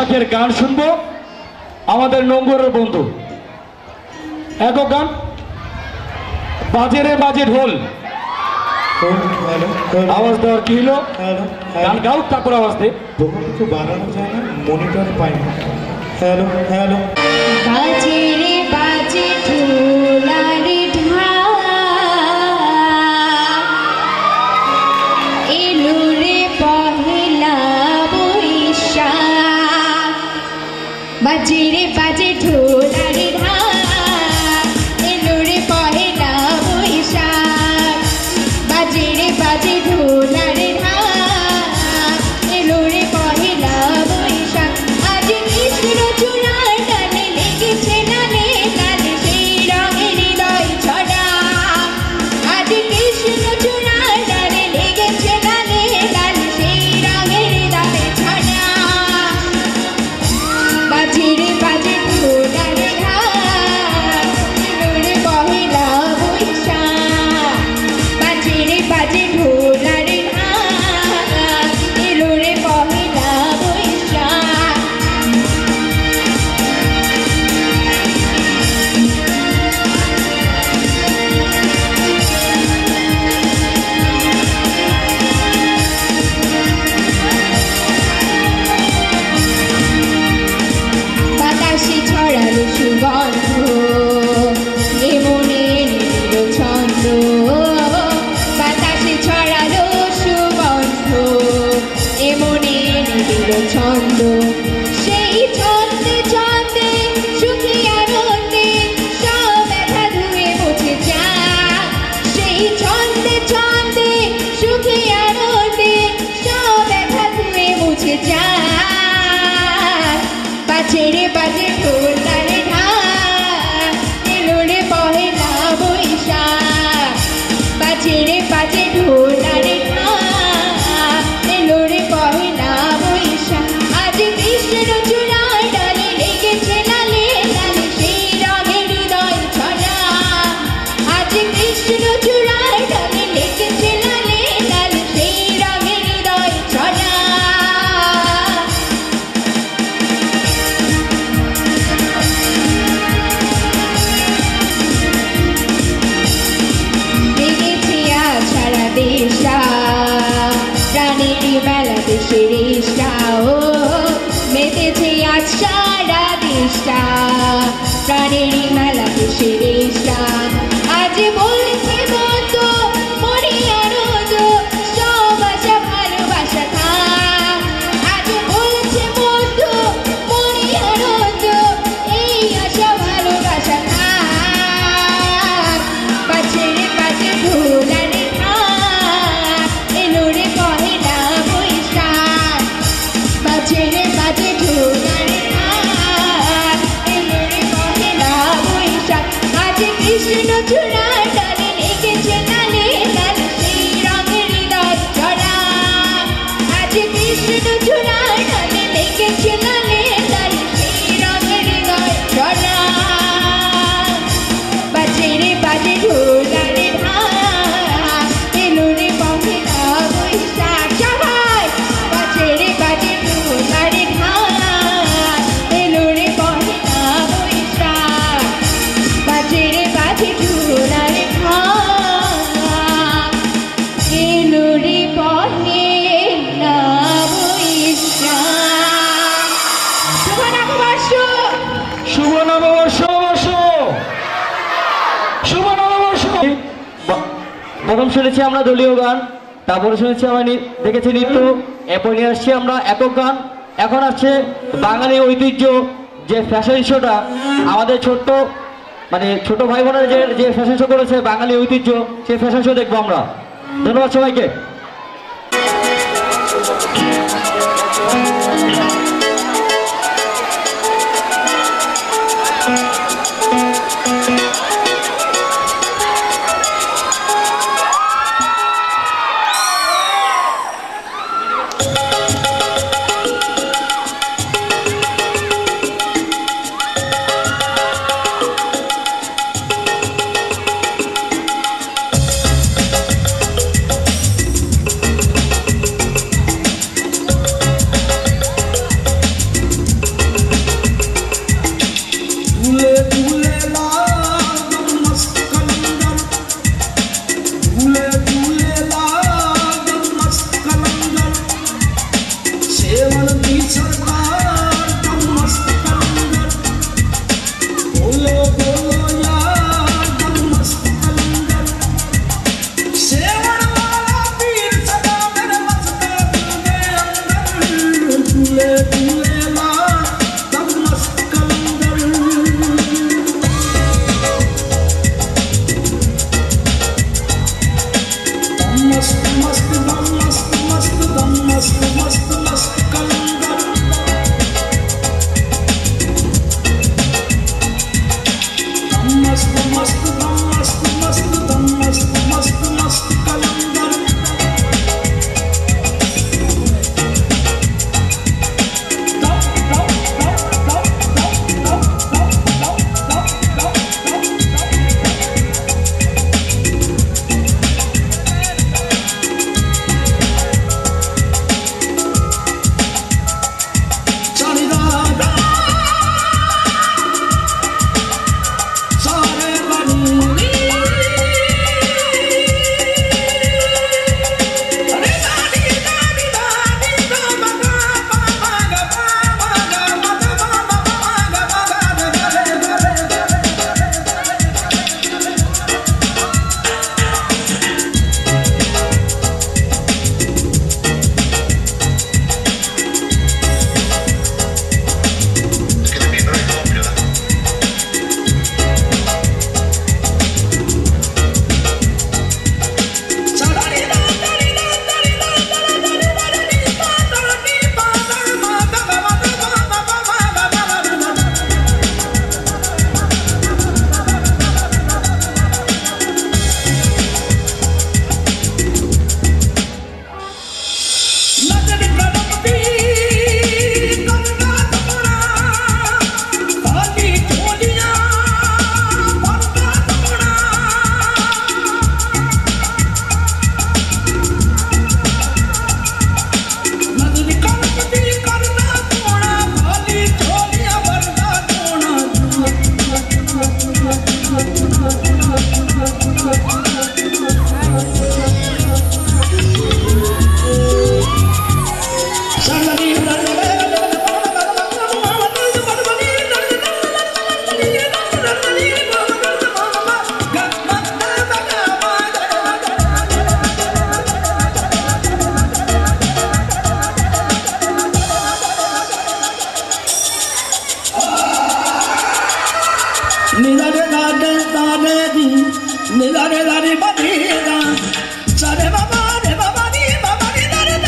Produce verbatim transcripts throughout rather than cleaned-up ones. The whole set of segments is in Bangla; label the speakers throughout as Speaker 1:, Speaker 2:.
Speaker 1: বৈশাখের গান শুনবো আমাদের নোংরের বন্ধু একক গান বাজে রে বাজে ঢোল আওয়াজ দেওয়ার কি হলো গান গাও তারপর আওয়াজ দে
Speaker 2: কিছু বানানো যায় না মনিটর পাই না হ্যালো হ্যালো
Speaker 3: বাজে রে বাজে ঢোল আরে ঢাক এলো রে পহেলা বৈশাখ বাজে রে বাজে ঢোল আরে ঢাক এলো রে পহেলা বৈশাখ বাজে রে বাজে ঢোল আরে ঢাক এলো রে পহেলা বৈশাখ আজ কৃষ্ণ চূড়ার ডালে লেগেছে নালে লাল সেই রঙের হৃদয় ছড়া আজ কৃষ্ণ চূড়ার ডালে লেগেছে নালে লাল সেই রঙের হৃদয় ছড়া বাজে রে বাজে ঢোল আরে ঢাক এলো রে পহেলা বৈশাখ বাজে রে বাজে ঢোল আরে ঢাক এলো রে পহেলা বৈশাখ বাতাসে ছড়ালো সুগন্ধ এ মনের নীল ছন্দ বাতাসে ছড়ালো সুগন্ধ এ মনের নীল ছন্দ সেই ছন্দে ছন্দে সুখী আনন্দে সব ব্যথা ধুয়ে মুছে যাক সেই ছন্দে ছন্দে সুখী আনন্দে সব ব্যথা ধুয়ে মুছে যাক বাজে রে বাজে ঢোল আরে ঢাক এলো রে পহেলা বৈশাখ বাজে রে বাজে ঢোল আরে ঢাক এলো রে পহেলা বৈশাখ আজ কৃষ্ণ চূড়ার ডালে লেগেছে লালে লাল সেই রঙের হৃদয় ছড়া আজ কৃষ্ণ চূড়ার ডালে লেগেছে লালে লাল সেই রঙের হৃদয় ছড়া লেগেছে আজ সারা দেশটা প্রাণেরই মেলা দেশের ইষ্টা ও মেতেছে আজ সারা দেশটা প্রাণেরই মেলা দেশের ইষ্টা আজ বলছে বন্ধু মরি আনন্দ সব আশা ভালোবাসা থাক আজ বলছে বন্ধু মরি আনন্দ এই আশা ভালোবাসা থাক বাজে রে বাজে ঢোল আরে ঢাক এলো রে পহেলা বৈশাখ বাজে রে বাজে ঢোল আরে ঢাক এলো রে পহেলা বৈশাখ আজ কৃষ্ণ চূড়ার ডালে লেগেছে নালে লাল সেই রঙের হৃদয় ছড়া আজ কৃষ্ণ চূড়ার ডালে লেগেছে নালে লাল সেই রঙের হৃদয় ছড়া বাজে রে বাজে ঢোল আরে ঢাক এলো রে পহেলা বৈশাখ সবাই বাজে রে বাজে ঢোল আরে ঢাক এলো রে পহেলা বৈশাখ বাজে রে বাজে ঢোল আরে ঢাক এলো রে পহেলা বৈশাখ শুভ নববর্ষ
Speaker 1: শুভ নববর্ষ বর্ষ শুভ নববর্ষ ব- প্রথম শুনেছি আমরা দলীয় গান তারপরে শুনেছি আমরা নি- দেখেছি নৃত্য এরপর নিয়ে আসছি আমরা একক গান এখন আসছে বাঙালি ঐতিহ্য যে ফ্যাশন শোটা আমাদের ছোট্ট মানে ছোট ভাই বোনের যে যে ফ্যাশন শো করেছে বাঙালি ঐতিহ্য সেই ফ্যাশন শো দেখবো আমরা ধন্যবাদ সবাইকে
Speaker 4: Nila nila ni badida, sare baba re baba ni baba ni darda.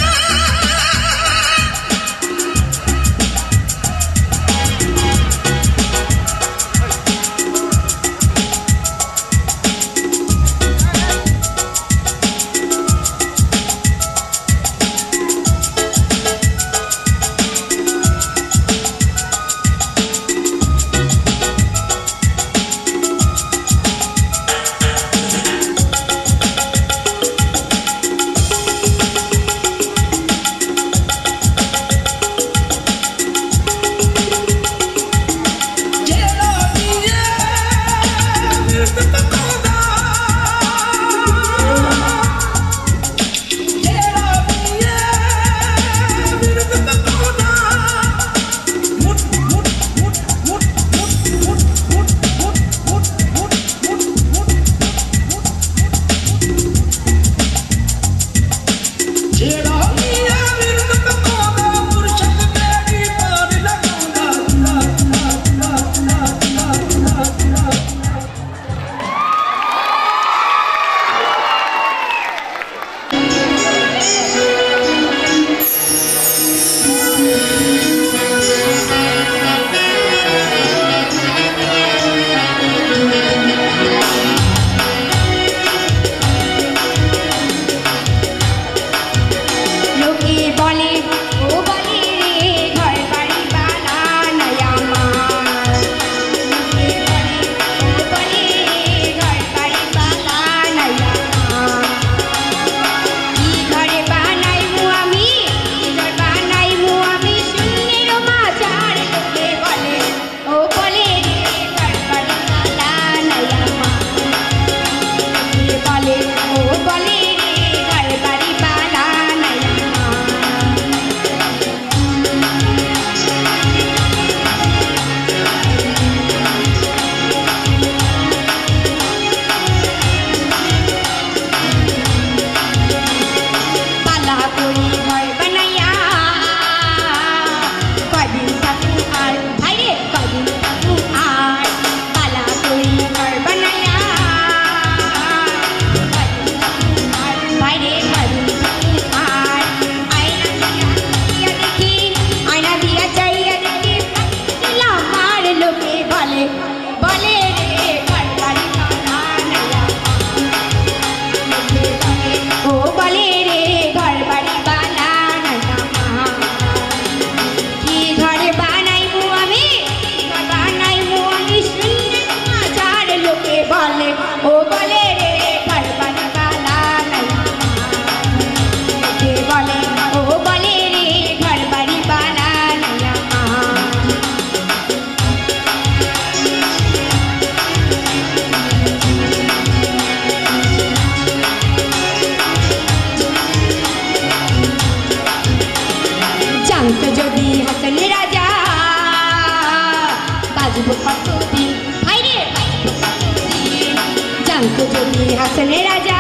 Speaker 3: হাসনে রাজা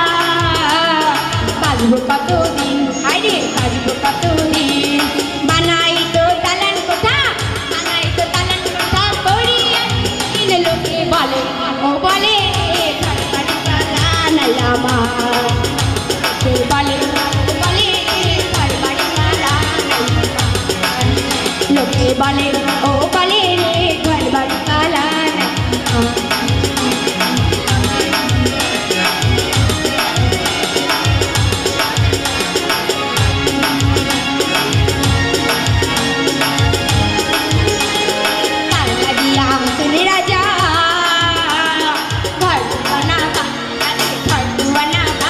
Speaker 3: বাজবো কতদিন হাইরে বাজবো কতদিন বানাই তো তালান কোঠা বানাই তো তালান কোঠা করিয়া দিন লোকে বলে ও বলে ঘর বাড়ি পালান আমার কে বলে বলে ঘর বাড়ি পালান লোকে বলে ও বলে রে ঘর বাড়ি পালান রাজা ঘর বানা ঘর বানা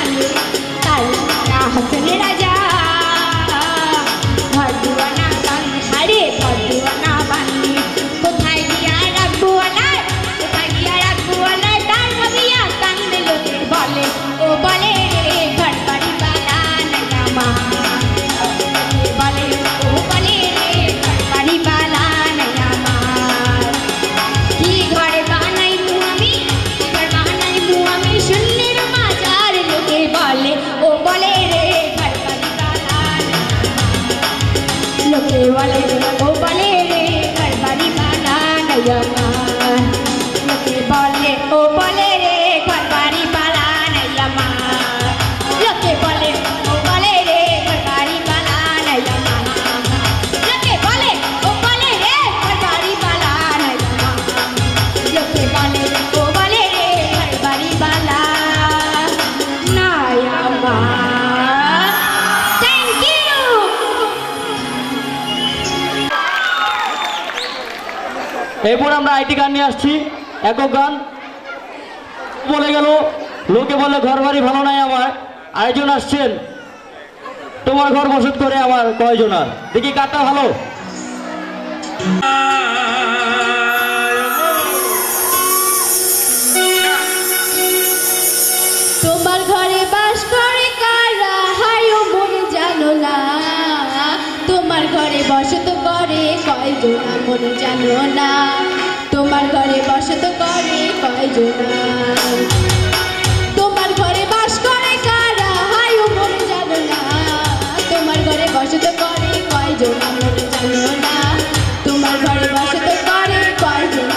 Speaker 1: এরপর আমরা আইটি গান নিয়ে আসছি একক গান। বলে গেল লোকে বলে ঘর বাড়ি ভালো নাই আমার, আরেকজন আসছেন তোমার ঘর বসত করে আমার কয়জন আর, দেখি কারটা ভালো।
Speaker 3: তোমার ঘরে বাস করে কারা হায়ো মন জানো না, তোমার ঘরে বসত করে কয়জনা মন জানো না, তোমার ঘরে বসত করে কয়জনা, তোমার ঘরে বাস করে কারা হায়ো মন জানো না, তোমার ঘরে বসত করে কয়জনা মন জানো না, তোমার ঘরে বসত করে কয়জনা।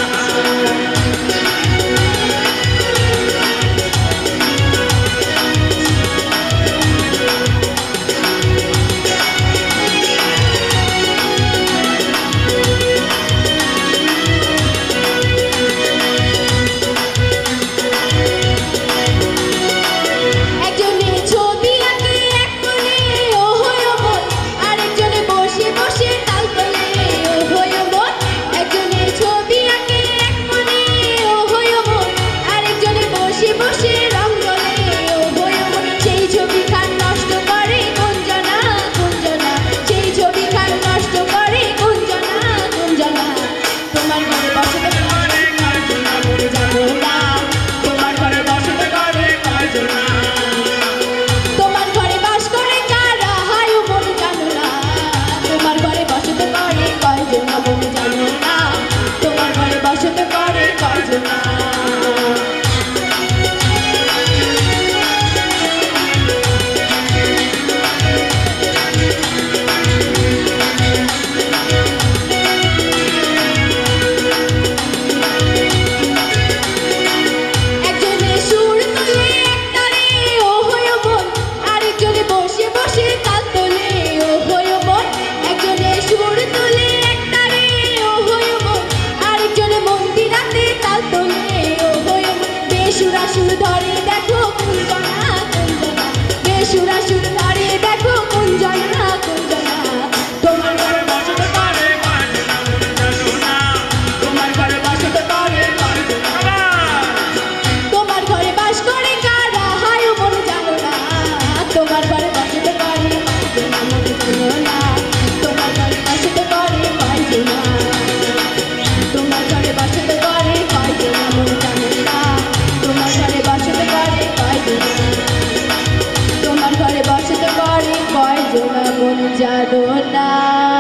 Speaker 3: জানো না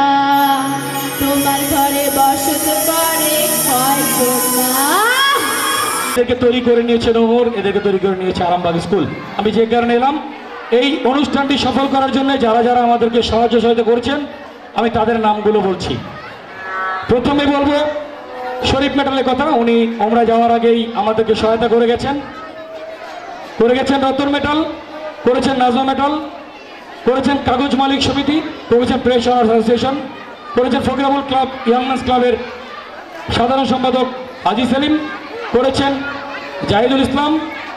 Speaker 3: তোমার ঘরে বসত করে কয়জনা।
Speaker 2: এদেরকে তৈরি করে নিয়েছে নহর, এদেরকে তৈরি করে নিয়েছে আরামবাগ স্কুল। আমি যে কারণে এলাম এই অনুষ্ঠানটি সফল করার জন্য যারা যারা আমাদেরকে সাহায্য সহায়তা করেছেন আমি তাদের নামগুলো বলছি। প্রথমে বলবো শরীফ মেটালের কথা, উনি ওমরা যাওয়ার আগেই আমাদেরকে সহায়তা করে গেছেন করে গেছেন রতন মেটাল, করেছেন নাজমা মেটাল, করেছেন কাগজ মালিক সমিতি, করেছেন প্রেস অনার্স অ্যাসোসিয়েশন, করেছেন ফকিরাবুল ক্লাব ইয়াংম্যানস ক্লাবের সাধারণ সম্পাদক হাজি সেলিম, করেছেন জাহিদুল ইসলাম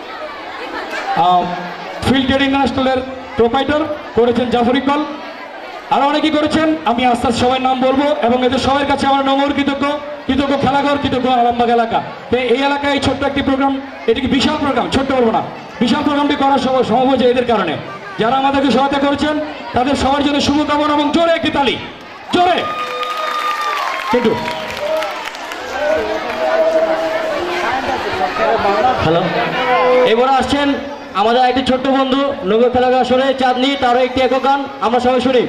Speaker 2: ফিল্ড ট্রেড ইন্টারন্যাশনালের প্রোপাইটার, করেছেন জাফর ইকবাল, আরও অনেকেই করেছেন। আমি আস্তে আস্তে সবাই নাম বলবো এবং এদের সবার কাছে আমার নমর কৃতজ্ঞ কৃতজ্ঞ খেলাঘর কৃতজ্ঞ আরামবাগ এলাকা। তো এই এলাকায় ছোট্ট একটি প্রোগ্রাম, এটি কি বিশাল প্রোগ্রাম, ছোট্ট বলবো না, বিশাল প্রোগ্রামটি করার সম্ভব হয়েছে এদের কারণে। যারা আমাদেরকে সহায়তা করেছেন তাদের সবার জন্য শুভকামনা এবং জোরে একটি তালি, জোরে কিন্তু।
Speaker 1: হ্যালো, এবারে আসছেন আমাদের একটি ছোট্ট বন্ধু নগর খেলাঘর আসরে চাঁদনি, তারও একটি একক গান আমরা সবাই শুনি।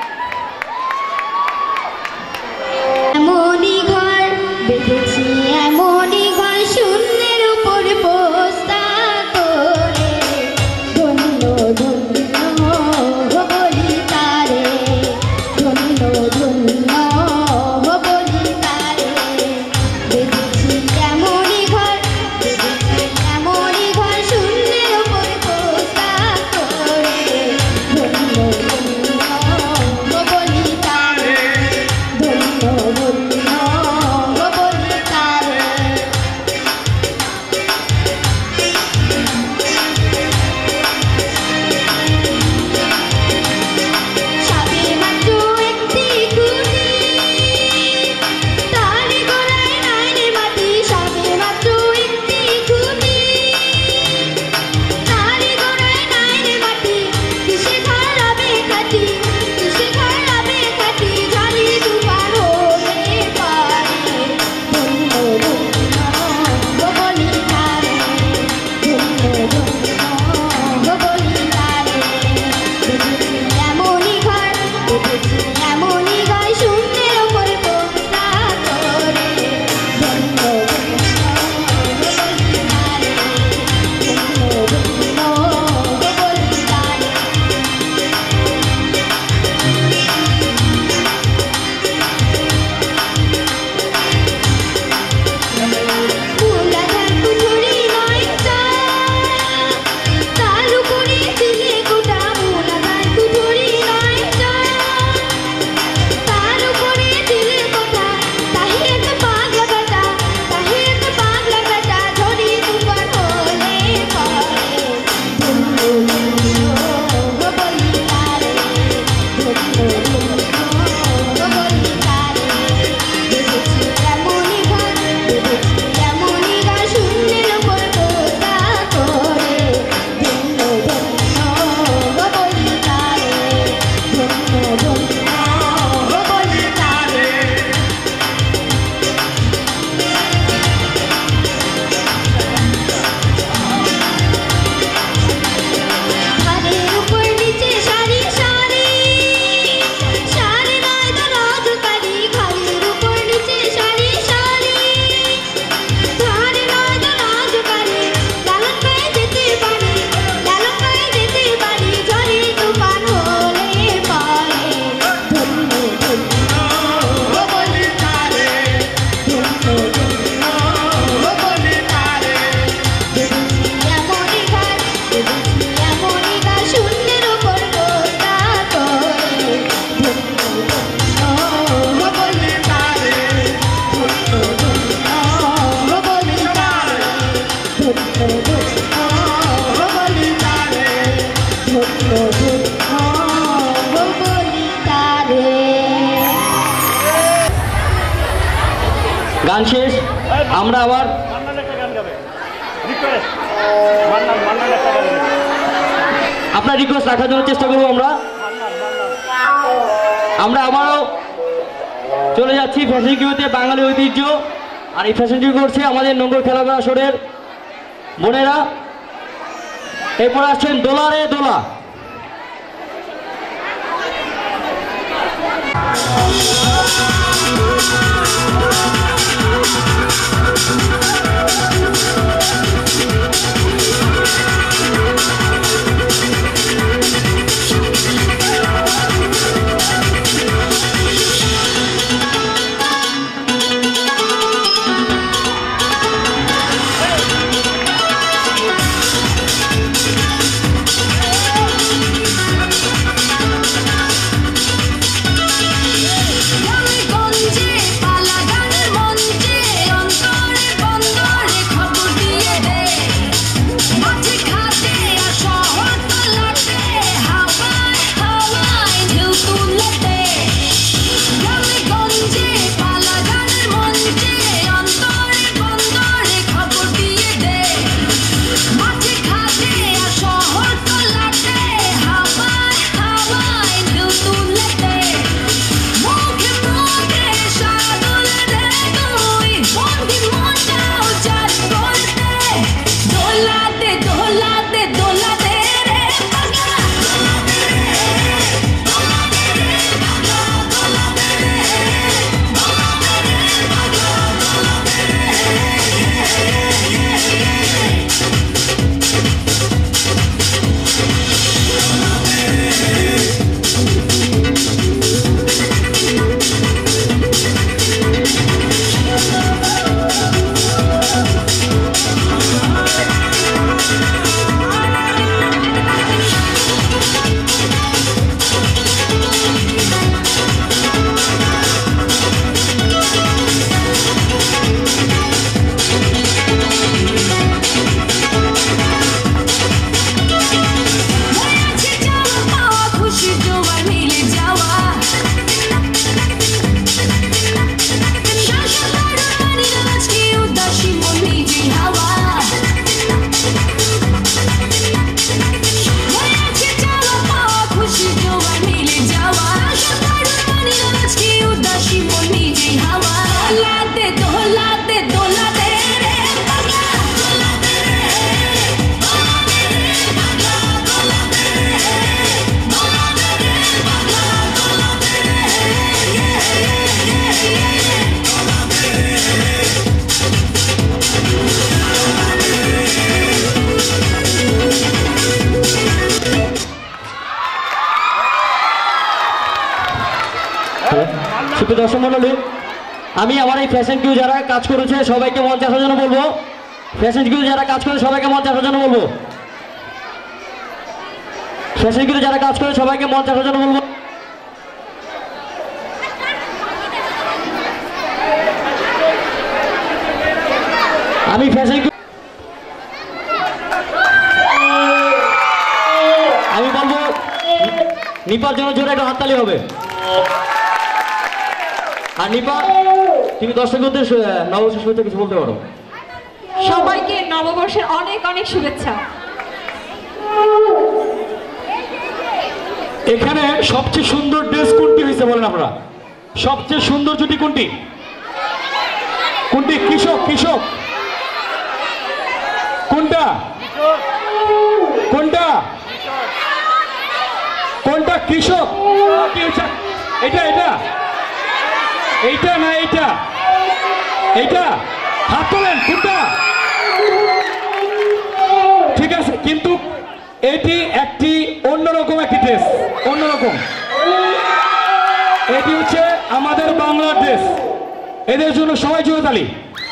Speaker 3: এমনই ঘর বেঁধেছি, এমনই ঘর শূন্যের উপর পোস্তা করে, ধন্য ধন্য বলি তারে, ধন্য ধন্য বলি তারে, বেঁধেছি এমনই ঘর, বেঁধেছি এমনই ঘর শূন্যের উপর পোস্তা করে, ধন্য ধন্য বলি তারে, ধন্য ধন্য বলি তারে।
Speaker 1: আমরা আবার আপনার রিকোয়েস্ট রাখার জন্য চেষ্টা করবো আমরা আমরা আবারও চলে যাচ্ছি ফ্যাশন কিউতে বাঙালি ঐতিহ্য। আর এই ফ্যাশন কিউ করছে আমাদের নোংর খেলাধুলা আসরের বোনেরা। এরপর আসছেন দোলারে দোলা। সুপ্রিয় দর্শক মণ্ডলী, আমি আমার এই ফ্যাশন কিউ যারা কাজ করেছে সবাইকে মঞ্চে আসার জন্য বলবো। ফ্যাশন কিউ যারা কাজ করে সবাইকে মঞ্চে আসার জন্য বলবো। ফ্যাশন কিউ যারা কাজ করে সবাইকে মঞ্চে আসার জন্য বলবো। আমি ফ্যাশন কিউ আমি বলবো নিপার জন্য জোরে একটা হাততালি হবে। আর নিপা, তুমি দর্শকদের নববর্ষের শুভেচ্ছা কিছু বলতে পারো?
Speaker 3: সবাইকে নববর্ষের অনেক অনেক শুভেচ্ছা।
Speaker 2: এখানে সবচেয়ে সুন্দর ড্রেস কোনটি হয়েছে বলেন আপনারা? সবচেয়ে সুন্দর জুটি কোনটি? কোনটি? কৃষক কৃষক কোনটা? কোনটা কোনটা কৃষক? এটা এটা এইটা না এইটা? এইটা হাত তোলেন। কোনটা? ঠিক আছে, কিন্তু এটি একটি অন্যরকম একটি ড্রেস, অন্যরকম। এটি হচ্ছে আমাদের বাংলার ড্রেস। এদের জন্য সবাই জোরে তালি।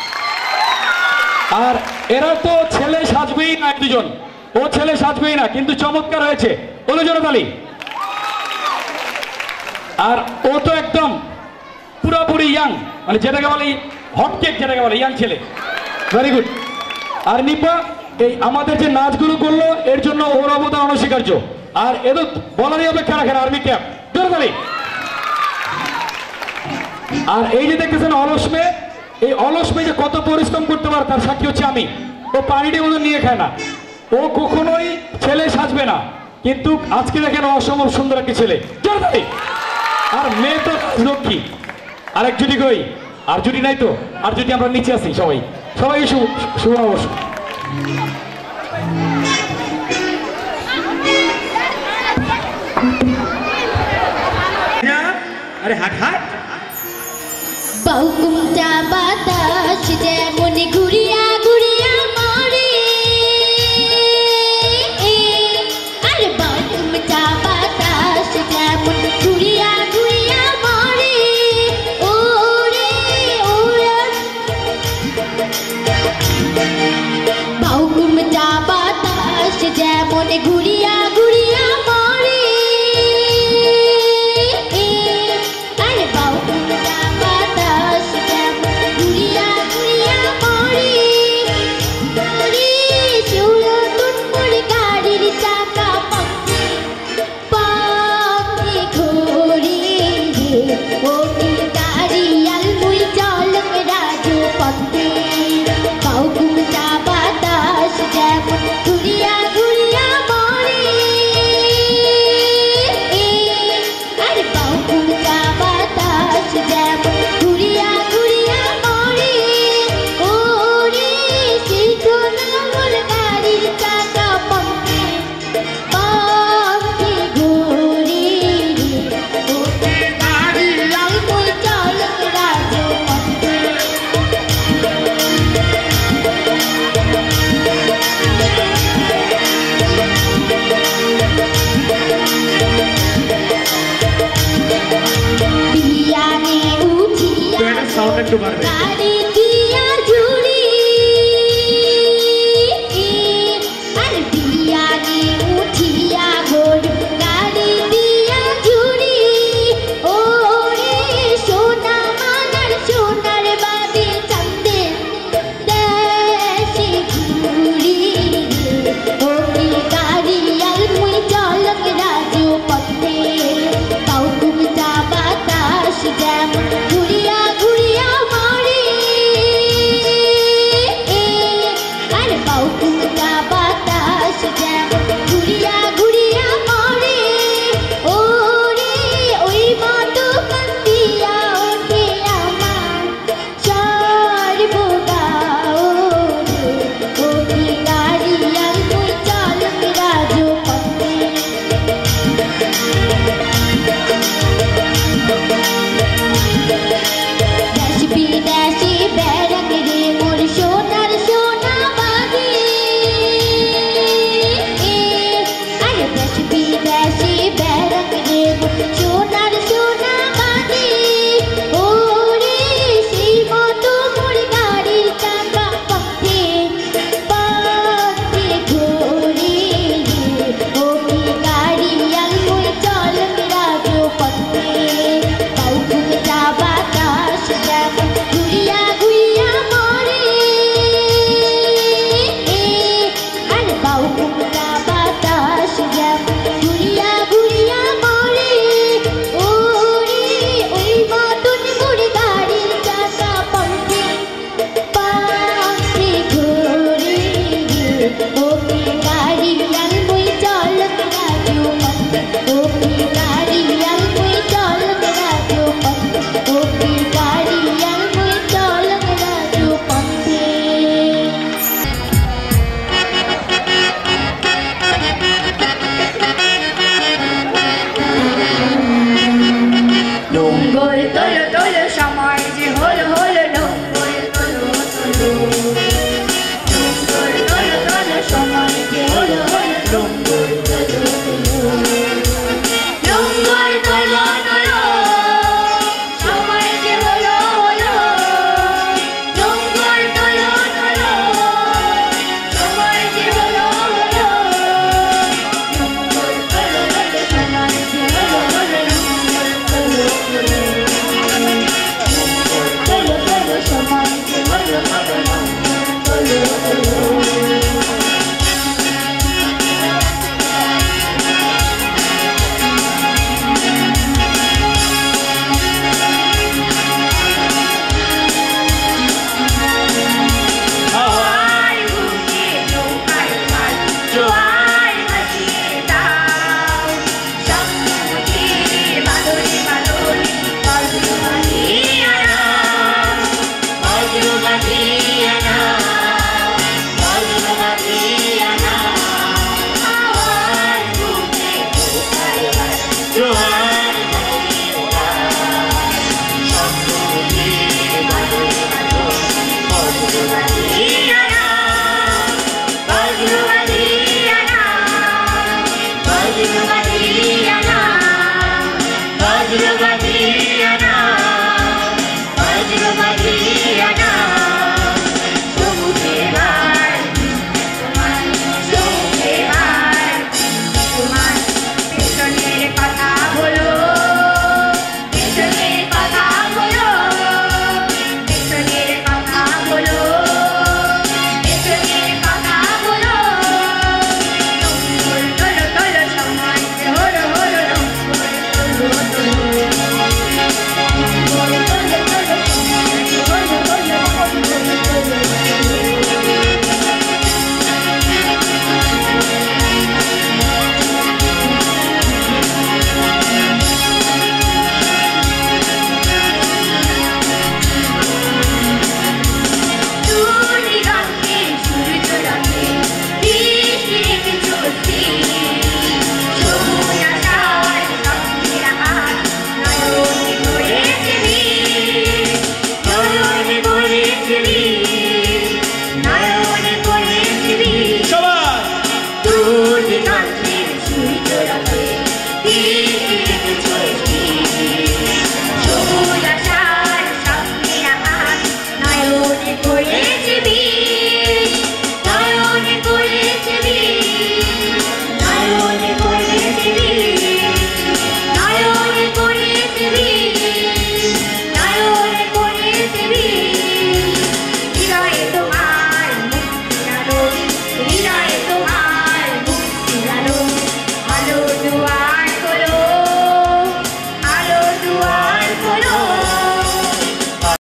Speaker 2: আর এরা তো ছেলে সাজবেই না, দুজন ও ছেলে সাজবেই না, কিন্তু চমৎকার হয়েছে, ওদের জন্য তালি। আর ও তো একদম পুরোপুরি ইয়াং, মানে যেটাকে বলে হটকেক, যেটাকে বলে ইয়াং ছেলে। Very good. আর নিপা এই আমাদের যে নাচগুলো করলো এর জন্য ওর অবদান অনস্বীকার্য। আর এদের বলারই অপেক্ষা রাখেন আর্মি ক্যাম্প, জোরে তালি। আর এই যে দেখতেছেন অলস মেয়ে, এই অলস মেয়ে যে কত পরিশ্রম করতে পারে তার সাক্ষী হচ্ছে আমি। ও পানিটি মতো নিয়ে খায় না, ও কখনোই ছেলে সাজবে না, কিন্তু আজকে দেখেন অসম্ভব সুন্দর একটি ছেলে। আর মেয়ে তো লক্ষ্মী। আরেক জুটি কই? আর জুটি নাই তো? আর জুটি আমরা নিচে আছি সবাই, সবাই শুভ শুভ অবশ্য।